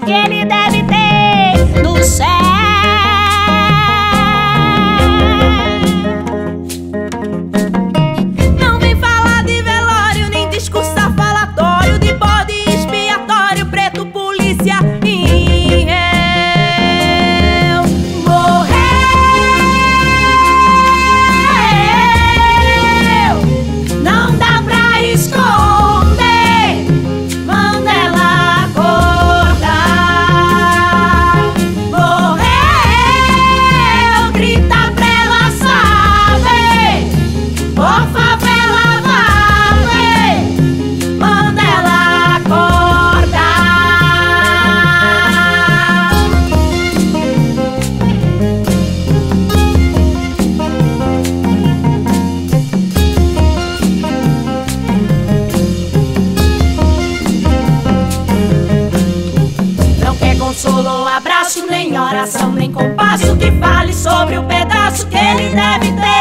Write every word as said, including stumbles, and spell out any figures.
que ele deve ter no céu. Não vem falar de velório, nem discursar falatório de bode expiatório, preto polícia em réu. Morreu, não dá pra esconder, manda ela acordar. Morreu, grita pra ela saber, por favela valer, manda ela acordar. Não quer consolo, abraço, nem oração, nem compasso que fale sobre o pedaço que ele deve ter